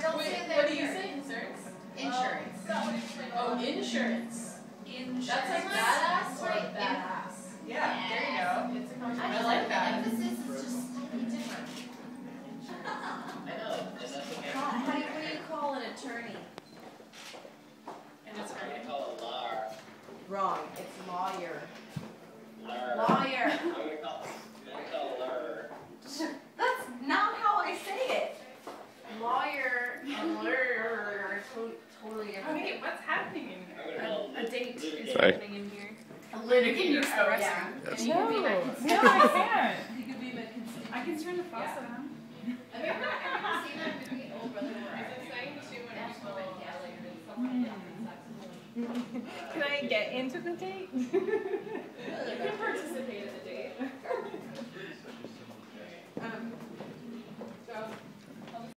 don't Wait, say that. what do you say? Insurance? Insurance. Oh, insurance. Insurance. That's like badass or badass? Yeah, there you go. It's a compliment. I like that. The emphasis is just slightly different. I know, and that's okay. What do you call an attorney? And it's I right. call it lar. Wrong. It's lawyer. Lar. Lawyer. I'm gonna call it lar. That's not how I say it. Lawyer and lawyer are totally different. Okay, what's happening in I'm here? gonna call A date is Sorry. happening in here. A litigant. Oh, Oh, yeah. yeah. And you can be my No, constituent. I can't. You could be my constituent. I can turn the faucet on. Have you ever seen that movie, Oh Brother Where Art? Can I get into the date? You can participate in